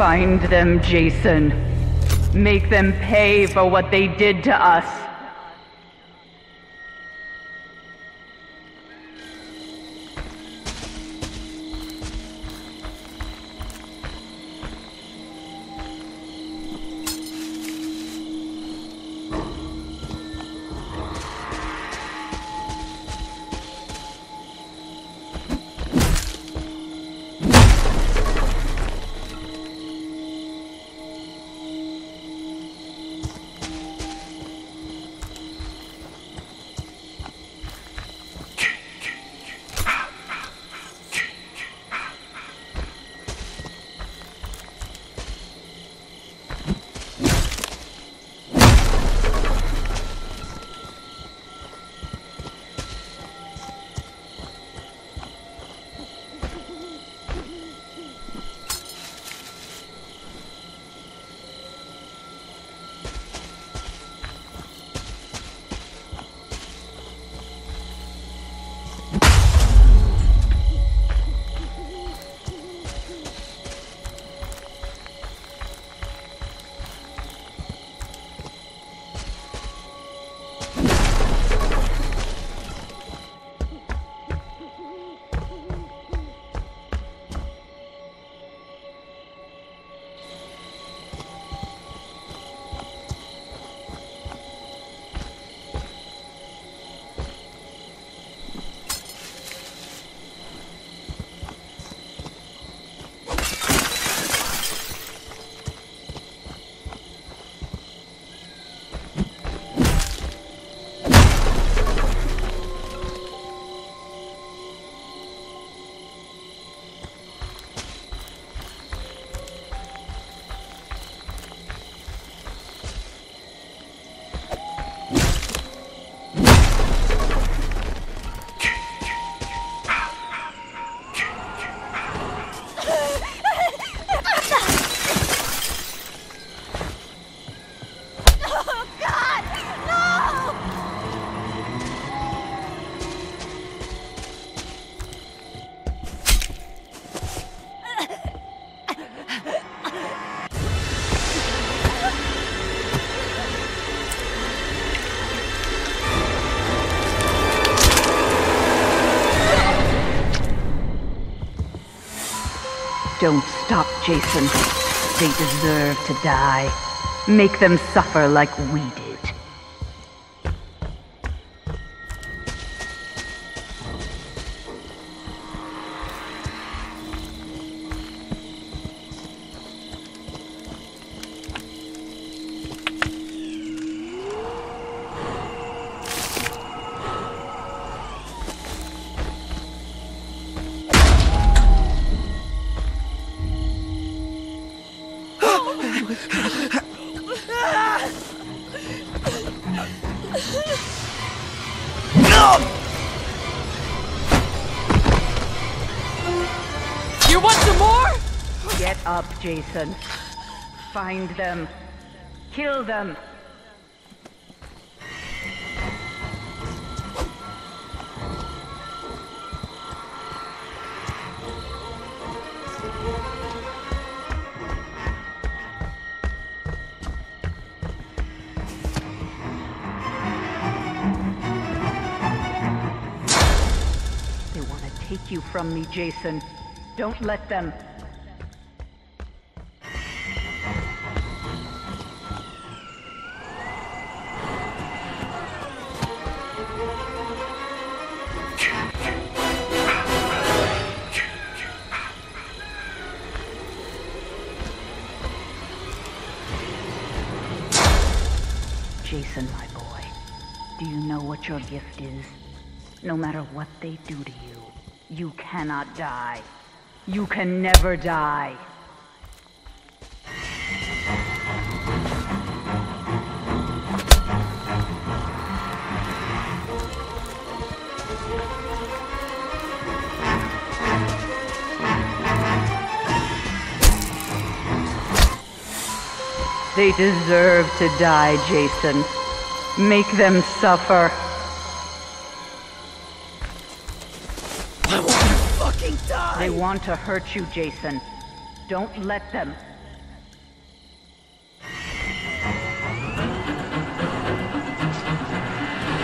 Find them, Jason. Make them pay for what they did to us. Don't stop, Jason. They deserve to die. Make them suffer like we did. You want some more? Get up, Jason. Find them. Kill them. They want to take you from me, Jason. Don't let them. Jason, my boy, do you know what your gift is? No matter what they do to you, you cannot die. You can never die. They deserve to die, Jason. Make them suffer. I want to fucking die! They want to hurt you, Jason. Don't let them.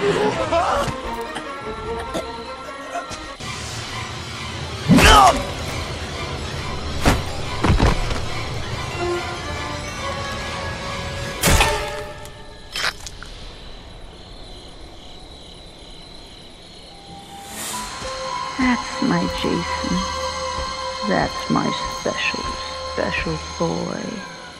That's my Jason. That's my special, special boy.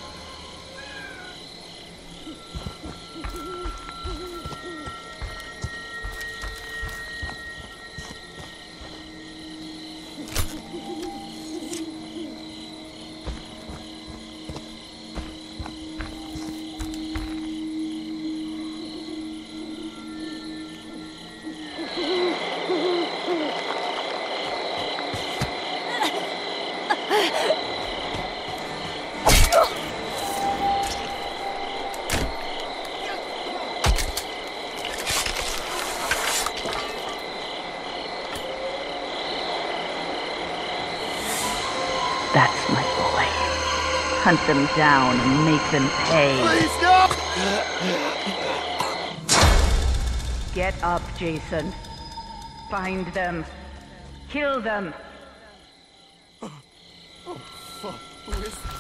That's my boy. Hunt them down and make them pay. Please, no! Get up, Jason. Find them. Kill them. Oh, fuck. Who is that?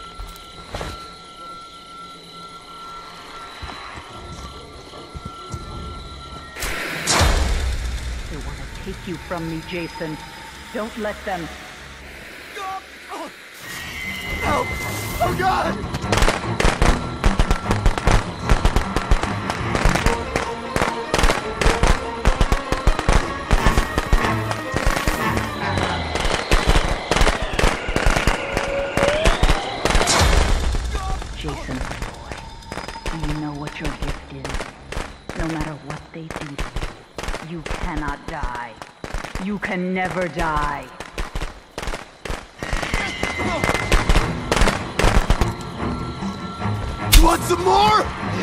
They want to take you from me, Jason. Don't let them. Help! Oh, God! Jason, my boy, do you know what your gift is? No matter what they do to you, you cannot die. You can never die. You want some more?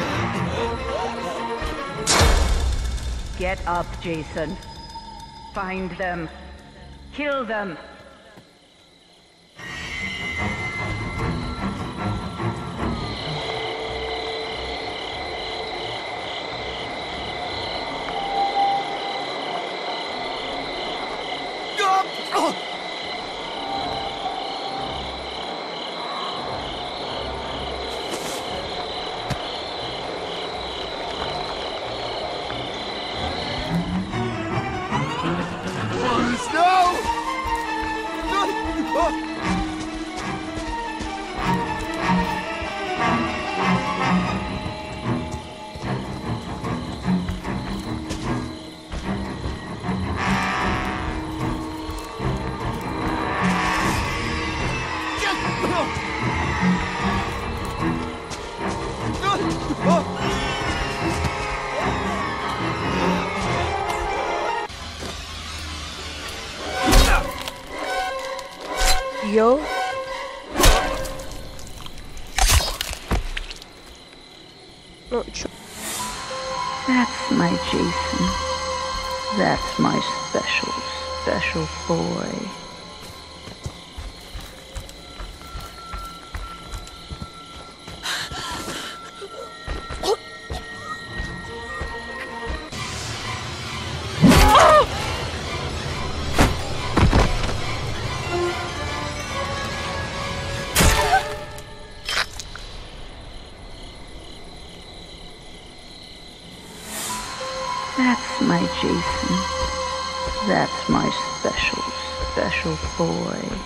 Get up, Jason. Find them. Kill them. Yo. Not sure. That's my Jason. That's my special, special boy. That's my Jason. That's my special, special boy.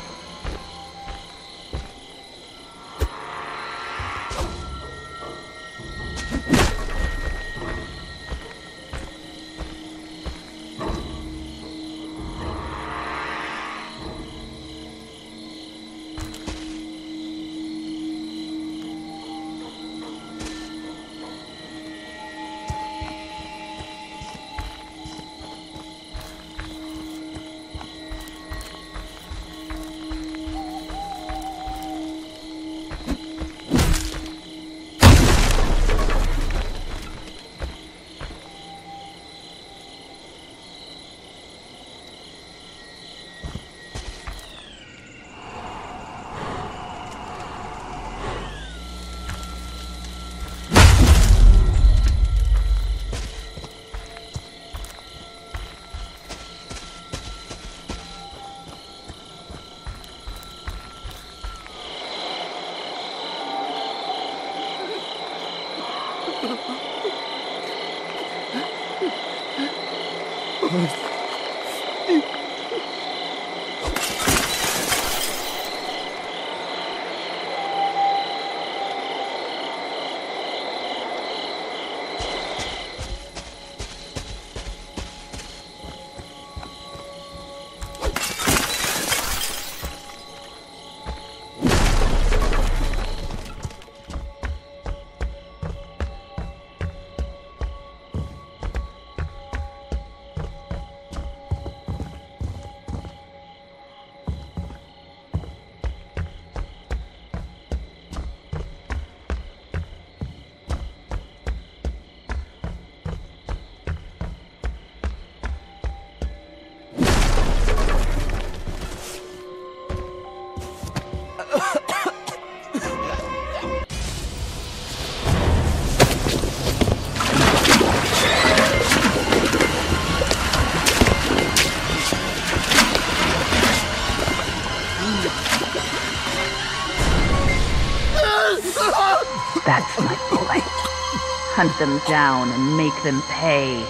That's my boy. Hunt them down and make them pay.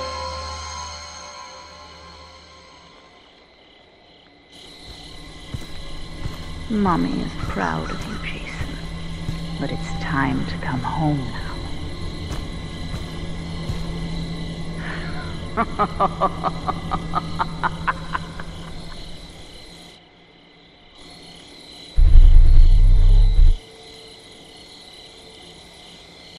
Mommy is proud of you, Jason. But it's time to come home now.